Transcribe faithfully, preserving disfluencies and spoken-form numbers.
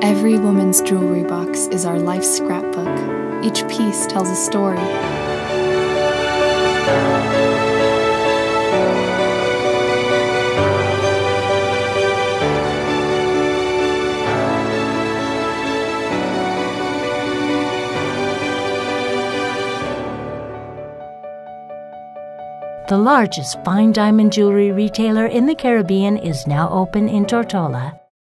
Every woman's jewelry box is our life scrapbook. Each piece tells a story. The largest fine diamond jewelry retailer in the Caribbean is now open in Tortola.